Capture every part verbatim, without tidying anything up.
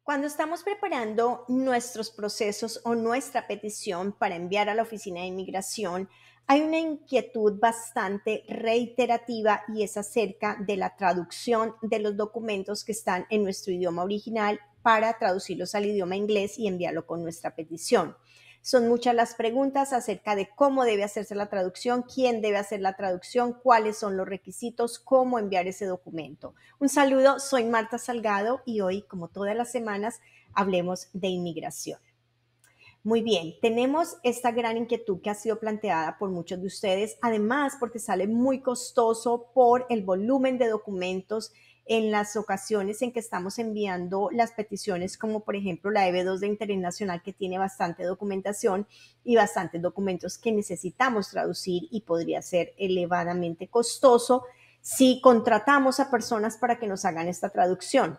Cuando estamos preparando nuestros procesos o nuestra petición para enviar a la Oficina de Inmigración, hay una inquietud bastante reiterativa y es acerca de la traducción de los documentos que están en nuestro idioma original para traducirlos al idioma inglés y enviarlo con nuestra petición. Son muchas las preguntas acerca de cómo debe hacerse la traducción, quién debe hacer la traducción, cuáles son los requisitos, cómo enviar ese documento. Un saludo, soy Marta Salgado y hoy, como todas las semanas, hablemos de inmigración. Muy bien, tenemos esta gran inquietud que ha sido planteada por muchos de ustedes, además porque sale muy costoso por el volumen de documentos en las ocasiones en que estamos enviando las peticiones, como por ejemplo la E B dos de Interés Nacional, que tiene bastante documentación y bastantes documentos que necesitamos traducir y podría ser elevadamente costoso si contratamos a personas para que nos hagan esta traducción.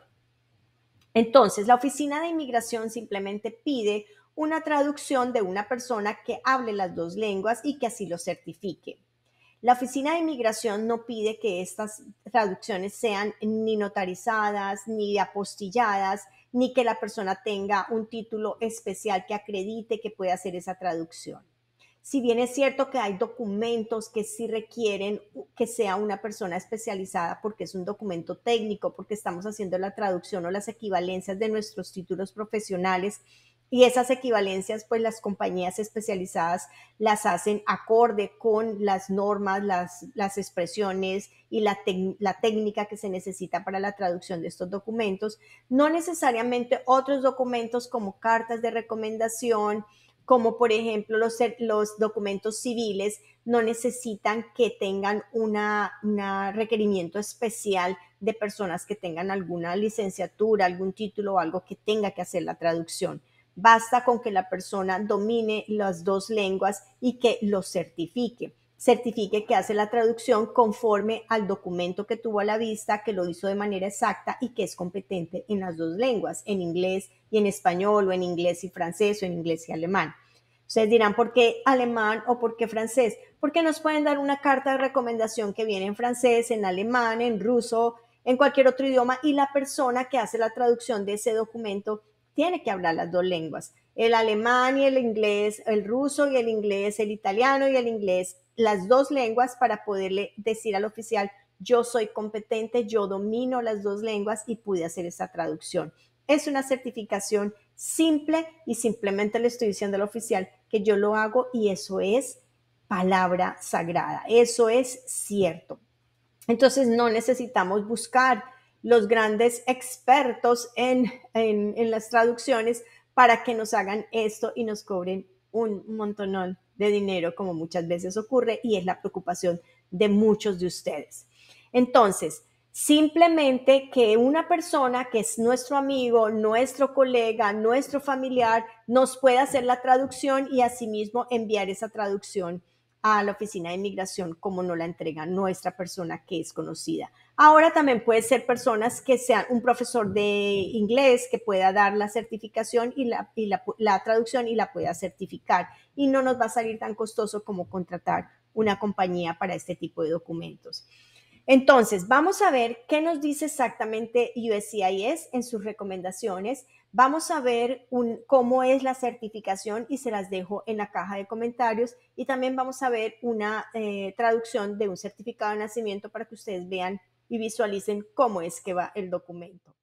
Entonces, la Oficina de Inmigración simplemente pide una traducción de una persona que hable las dos lenguas y que así lo certifique. La Oficina de Inmigración no pide que estas traducciones sean ni notarizadas, ni apostilladas, ni que la persona tenga un título especial que acredite que puede hacer esa traducción. Si bien es cierto que hay documentos que sí requieren que sea una persona especializada porque es un documento técnico, porque estamos haciendo la traducción o las equivalencias de nuestros títulos profesionales, y esas equivalencias, pues las compañías especializadas las hacen acorde con las normas, las, las expresiones y la, la técnica que se necesita para la traducción de estos documentos. No necesariamente otros documentos como cartas de recomendación, como por ejemplo los, los documentos civiles, no necesitan que tengan un requerimiento especial de personas que tengan alguna licenciatura, algún título o algo que tenga que hacer la traducción. Basta con que la persona domine las dos lenguas y que lo certifique. Certifique que hace la traducción conforme al documento que tuvo a la vista, que lo hizo de manera exacta y que es competente en las dos lenguas, en inglés y en español, o en inglés y francés, o en inglés y alemán. Ustedes dirán, ¿por qué alemán o por qué francés? Porque nos pueden dar una carta de recomendación que viene en francés, en alemán, en ruso, en cualquier otro idioma, y la persona que hace la traducción de ese documento tiene que hablar las dos lenguas, el alemán y el inglés, el ruso y el inglés, el italiano y el inglés, las dos lenguas, para poderle decir al oficial, yo soy competente, yo domino las dos lenguas y pude hacer esa traducción. Es una certificación simple y simplemente le estoy diciendo al oficial que yo lo hago, y eso es palabra sagrada, eso es cierto. Entonces no necesitamos buscar los grandes expertos en, en, en las traducciones para que nos hagan esto y nos cobren un montonón de dinero, como muchas veces ocurre, y es la preocupación de muchos de ustedes. Entonces, simplemente que una persona que es nuestro amigo, nuestro colega, nuestro familiar, nos pueda hacer la traducción y asimismo enviar esa traducción a la Oficina de Inmigración como nos la entrega nuestra persona que es conocida. Ahora también puede ser personas que sean un profesor de inglés que pueda dar la certificación y la, y la, la traducción y la pueda certificar, y no nos va a salir tan costoso como contratar una compañía para este tipo de documentos. Entonces, vamos a ver qué nos dice exactamente U S C I S en sus recomendaciones. Vamos a ver un, cómo es la certificación y se las dejo en la caja de comentarios, y también vamos a ver una eh, traducción de un certificado de nacimiento para que ustedes vean y visualicen cómo es que va el documento.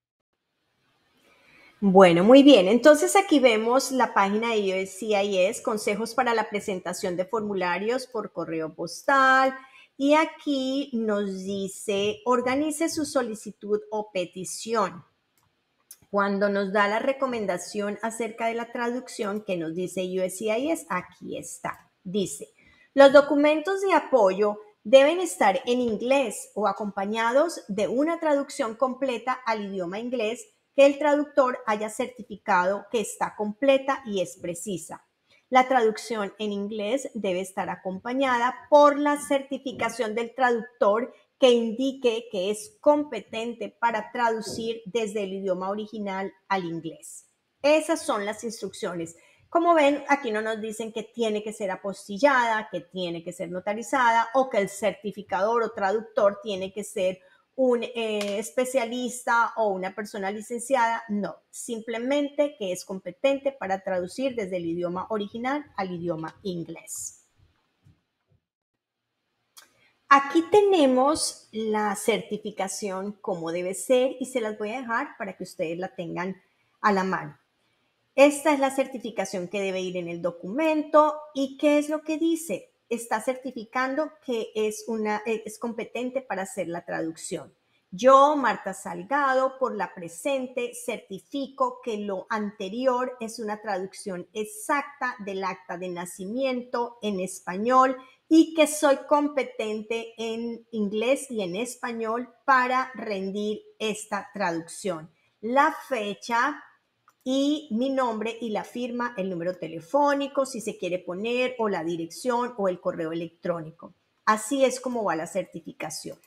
Bueno, muy bien. Entonces aquí vemos la página de U S C I S, consejos para la presentación de formularios por correo postal. Y aquí nos dice, organice su solicitud o petición. Cuando nos da la recomendación acerca de la traducción que nos dice U S C I S, aquí está. Dice, los documentos de apoyo deben estar en inglés o acompañados de una traducción completa al idioma inglés que el traductor haya certificado que está completa y es precisa. La traducción en inglés debe estar acompañada por la certificación del traductor que indique que es competente para traducir desde el idioma original al inglés. Esas son las instrucciones. Como ven, aquí no nos dicen que tiene que ser apostillada, que tiene que ser notarizada o que el certificador o traductor tiene que ser un eh, especialista o una persona licenciada, no, simplemente que es competente para traducir desde el idioma original al idioma inglés. Aquí tenemos la certificación como debe ser y se las voy a dejar para que ustedes la tengan a la mano. Esta es la certificación que debe ir en el documento. ¿Y qué es lo que dice? Está certificando que es, una, es competente para hacer la traducción. Yo, Marta Salgado, por la presente, certifico que lo anterior es una traducción exacta del acta de nacimiento en español y que soy competente en inglés y en español para rendir esta traducción. La fecha y mi nombre y la firma, el número telefónico, si se quiere poner, o la dirección o el correo electrónico. Así es como va la certificación.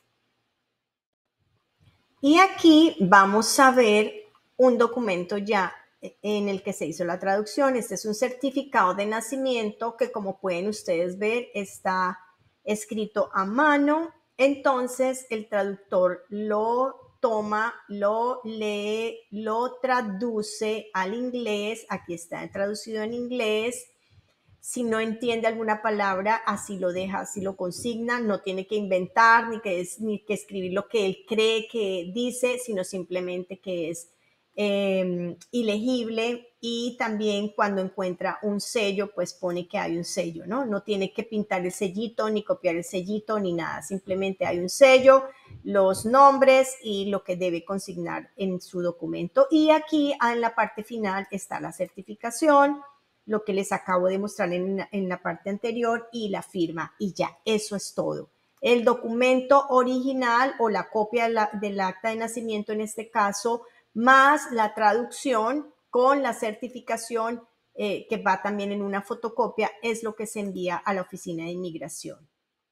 Y aquí vamos a ver un documento ya en el que se hizo la traducción. Este es un certificado de nacimiento que, como pueden ustedes ver, está escrito a mano. Entonces el traductor lo toma, lo lee, lo traduce al inglés. Aquí está traducido en inglés. Si no entiende alguna palabra, así lo deja, así lo consigna, no tiene que inventar ni que, es, ni que escribir lo que él cree que dice, sino simplemente que es eh, ilegible. Y también cuando encuentra un sello, pues pone que hay un sello, ¿no? No tiene que pintar el sellito, ni copiar el sellito, ni nada. Simplemente hay un sello, los nombres y lo que debe consignar en su documento. Y aquí en la parte final está la certificación, lo que les acabo de mostrar en, en la parte anterior y la firma, y ya, eso es todo. El documento original o la copia de la, del acta de nacimiento en este caso, más la traducción con la certificación eh, que va también en una fotocopia, es lo que se envía a la Oficina de Inmigración.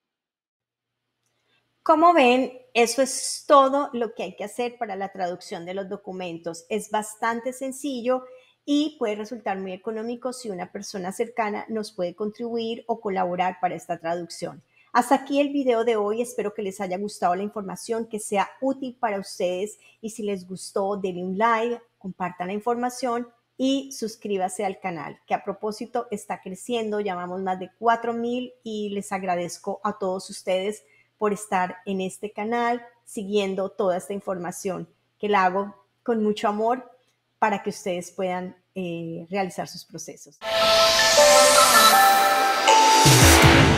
Como ven, eso es todo lo que hay que hacer para la traducción de los documentos. Es bastante sencillo y puede resultar muy económico si una persona cercana nos puede contribuir o colaborar para esta traducción. Hasta aquí el video de hoy. Espero que les haya gustado la información, que sea útil para ustedes, y si les gustó, denle un like, compartan la información y suscríbase al canal, que a propósito está creciendo. Llamamos más de cuatro mil y les agradezco a todos ustedes por estar en este canal, siguiendo toda esta información que la hago con mucho amor para que ustedes puedan eh, realizar sus procesos.